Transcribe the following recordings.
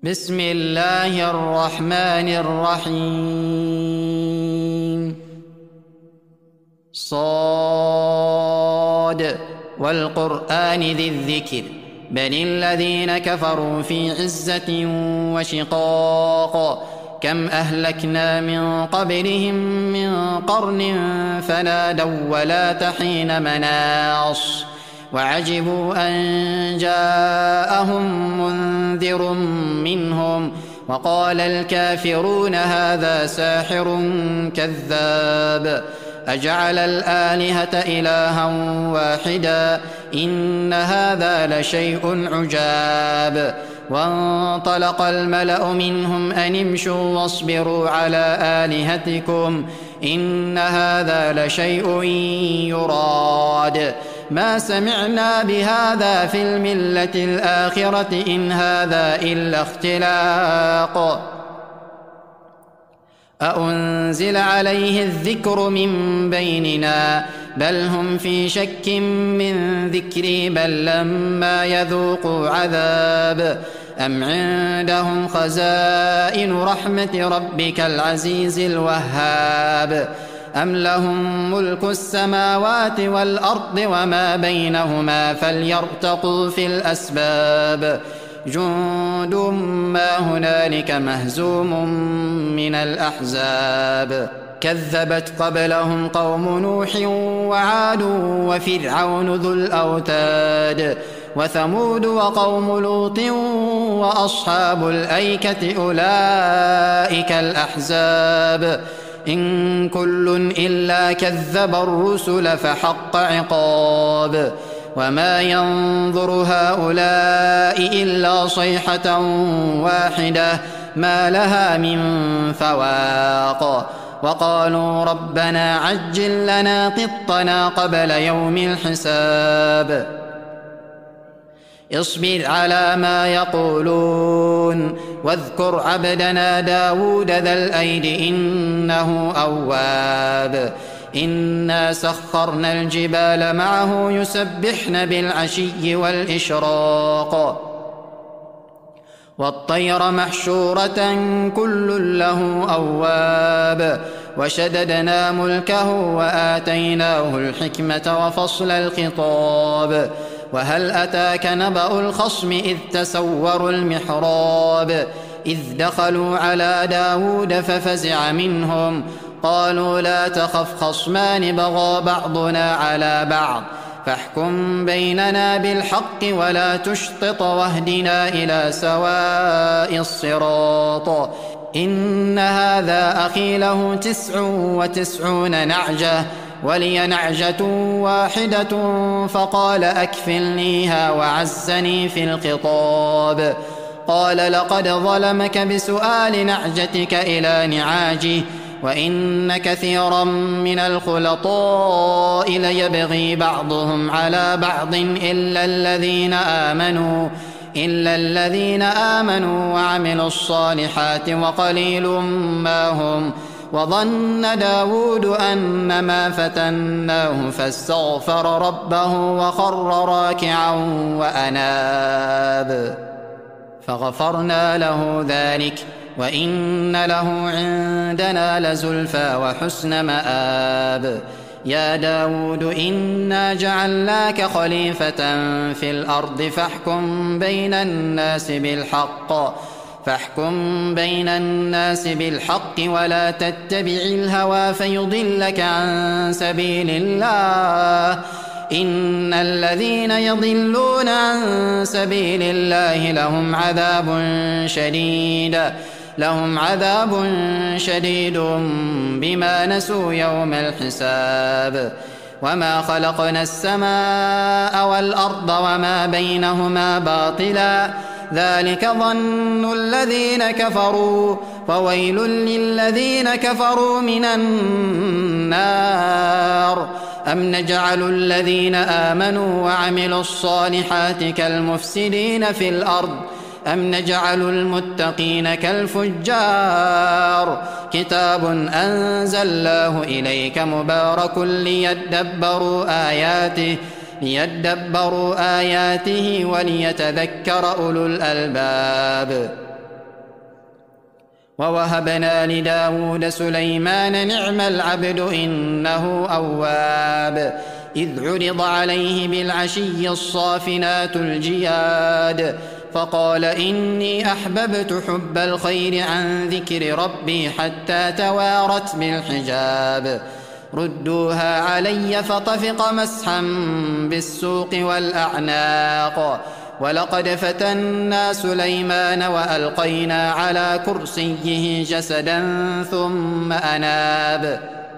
بسم الله الرحمن الرحيم صاد والقرآن ذي الذكر بل الذين كفروا في عزة وشقاق كم أهلكنا من قبلهم من قرن فنادوا ولا حين مناص وعجبوا أن جاءهم منذر منهم وقال الكافرون هذا ساحر كذاب أجعل الآلهة إلها واحدا إن هذا لشيء عجاب وانطلق الملأ منهم أن امشوا واصبروا على آلهتكم إن هذا لشيء يراد ما سمعنا بهذا في الملة الآخرة إن هذا إلا اختلاق أأنزل عليه الذكر من بيننا بل هم في شك من ذكري بل لما يذوقوا عذاب أم عندهم خزائن رحمة ربك العزيز الوهاب أم لهم ملك السماوات والأرض وما بينهما فليرتقوا في الأسباب جند ما هنالك مهزوم من الأحزاب كذبت قبلهم قوم نوح وعاد وفرعون ذو الأوتاد وثمود وقوم لوط وأصحاب الأيكة أولئك الأحزاب إن كل إلا كذب الرسل فحق عقاب وما ينظر هؤلاء إلا صيحة واحدة ما لها من فواق وقالوا ربنا عجل لنا قطنا قبل يوم الحساب اصبر على ما يقولون واذكر عبدنا داود ذا الأيد إنه أواب إنا سخرنا الجبال معه يسبحن بالعشي والإشراق والطير محشورة كل له أواب وشددنا ملكه وآتيناه الحكمة وفصل الخطاب وهل أتاك نبأ الخصم إذ تسوروا المحراب إذ دخلوا على داود ففزع منهم قالوا لا تخف خصمان بغى بعضنا على بعض فاحكم بيننا بالحق ولا تشطط واهدنا إلى سواء الصراط إن هذا أخي له 99 نعجة ولي نعجة واحدة فقال أكفلنيها وعزني في الخطاب قال لقد ظلمك بسؤال نعجتك إلى نعاجه وإن كثيرا من الخلطاء ليبغي بعضهم على بعض إلا الذين آمنوا وعملوا الصالحات وقليل ما هم وظن داود أنما فتناه فاستغفر ربه وخر راكعا وأناب فغفرنا له ذلك وإن له عندنا لزلفى وحسن مآب يا داود إنا جعلناك خليفة في الأرض فاحكم بين الناس بالحق ولا تتبع الهوى فيضلك عن سبيل الله إن الذين يضلون عن سبيل الله لهم عذاب شديد بما نسوا يوم الحساب وما خلقنا السماء والأرض وما بينهما باطلا ذلك ظن الذين كفروا فويل للذين كفروا من النار أم نجعل الذين آمنوا وعملوا الصالحات كالمفسدين في الأرض أم نجعل المتقين كالفجار كتاب أنزلناه إليك مبارك ليدبروا آياته وليتذكر أولو الألباب ووهبنا لداود سليمان نعم العبد إنه أواب إذ عرض عليه بالعشي الصافنات الجياد فقال إني أحببت حب الخير عن ذكر ربي حتى توارت بالحجاب ردوها علي فطفق مسحا بالسوق والأعناق ولقد فتنا سليمان وألقينا على كرسيه جسدا ثم أناب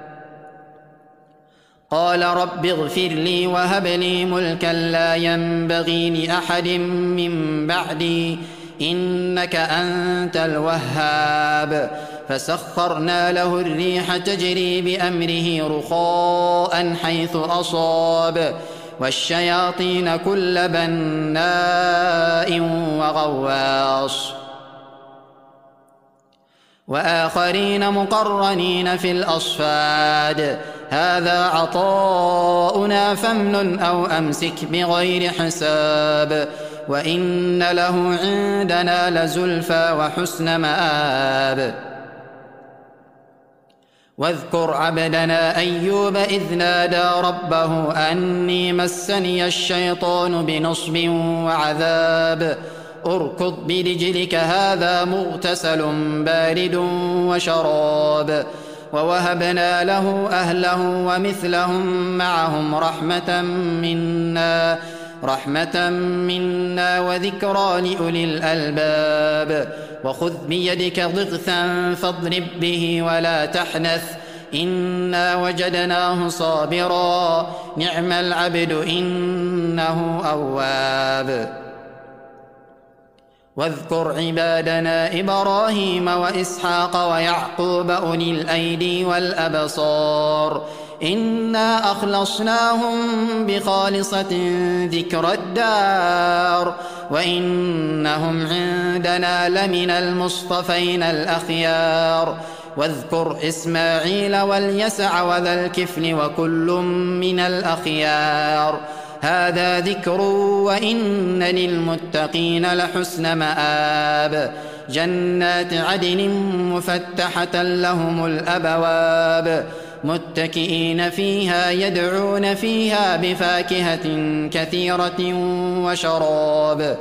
قال رب اغفر لي وهب لي ملكا لا ينبغي لأحد من بعدي إنك أنت الوهاب فسخرنا له الريح تجري بأمره رخاء حيث أصاب والشياطين كل بناء وغواص وآخرين مقرنين في الأصفاد هذا عطاؤنا فامنن أو أمسك بغير حساب وإن له عندنا لزلفى وحسن مآب واذكر عبدنا أيوب إذ نادى ربه أني مسني الشيطان بنصب وعذاب اركض برجلك هذا مغتسل بارد وشراب ووهبنا له أهله ومثلهم معهم رحمة منا وذكرى لأولي الألباب وخذ بيدك ضغثا فاضرب به ولا تحنث إنا وجدناه صابرا نعم العبد إنه أواب واذكر عبادنا إبراهيم وإسحاق ويعقوب أولي الأيدي والأبصار إنا أخلصناهم بخالصة ذكر الدار وإنهم عندنا لمن المصطفين الأخيار واذكر إسماعيل واليسع وذا الكفل وكل من الأخيار هذا ذكر وإن للمتقين لحسن مآب جنات عدن مفتحة لهم الأبواب متكئين فيها يدعون فيها بفاكهة كثيرة وشراب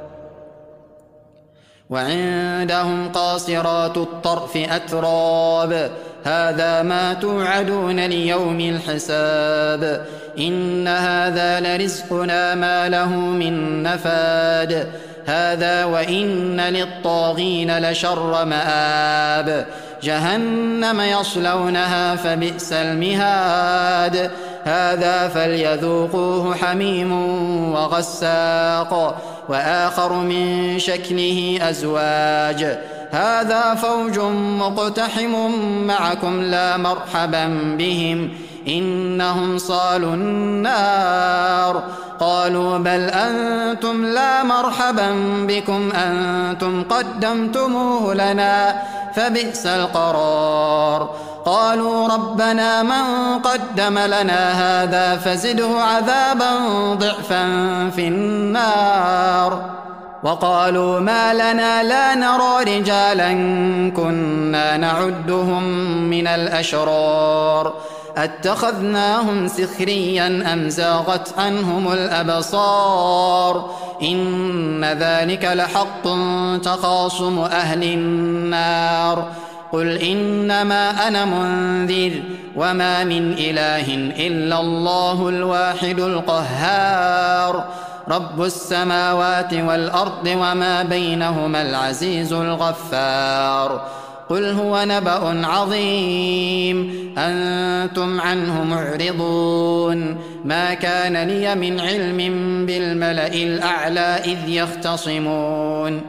وعندهم قاصرات الطرف أتراب هذا ما توعدون ليوم الحساب إن هذا لرزقنا ما له من نفاد هذا وإن للطاغين لشر مآب جهنم يصلونها فبئس المهاد هذا فليذوقوه حميم وغساق وآخر من شكله أزواج هذا فوج مقتحم معكم لا مرحبا بهم إنهم صالوا النار قالوا بل أنتم لا مرحبا بكم أنتم قدمتموه لنا فبئس القرار قالوا ربنا من قدم لنا هذا فزده عذابا ضعفا في النار وقالوا ما لنا لا نرى رجالا كنا نعدهم من الأشرار أتخذناهم سخريا أم زاغت عنهم الأبصار إن ذلك لحق تخاصم أهل النار قل إنما أنا منذر وما من إله إلا الله الواحد القهار رب السماوات والأرض وما بينهما العزيز الغفار قل هو نبأ عظيم أنتم عنه معرضون ما كان لي من علم بالملأ الأعلى إذ يختصمون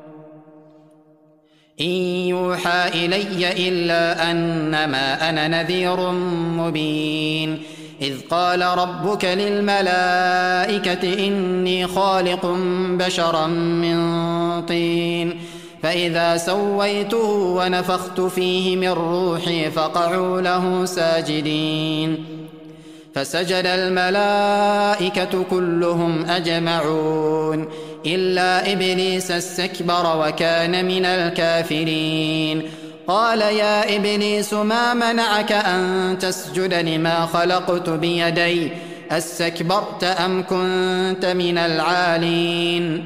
إن يوحى إلي إلا أنما أنا نذير مبين إذ قال ربك للملائكة إني خالق بشرا من طين فإذا سويته ونفخت فيه من روحي فقعوا له ساجدين فسجد الملائكة كلهم أجمعون إلا إبليس استكبر وكان من الكافرين قال يا إبليس ما منعك أن تسجد لما خلقت بيدي استكبرت أم كنت من العالين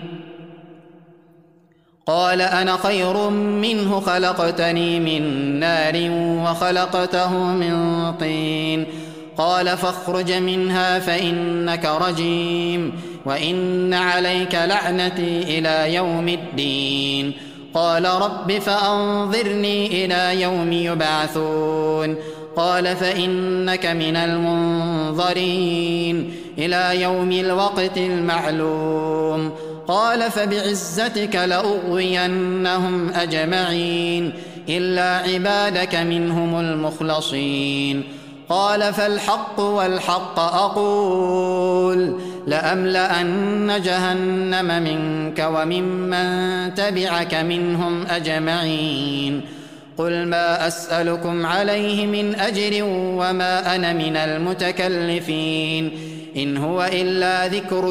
قال أنا خير منه خلقتني من نار وخلقته من طين قال فاخرج منها فإنك رجيم وإن عليك لعنتي إلى يوم الدين قال رب فأنظرني إلى يوم يبعثون قال فإنك من المنظرين إلى يوم الوقت المعلوم قال فبعزتك لأغوينهم أجمعين إلا عبادك منهم المخلصين قال فالحق والحق أقول لأملأن جهنم منك وممن تبعك منهم أجمعين قل ما أسألكم عليه من أجر وما أنا من المتكلفين إن هو إلا ذكر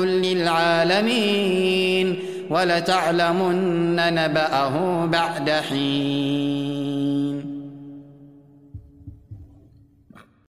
للعالمين ولتعلمن نبأه بعد حين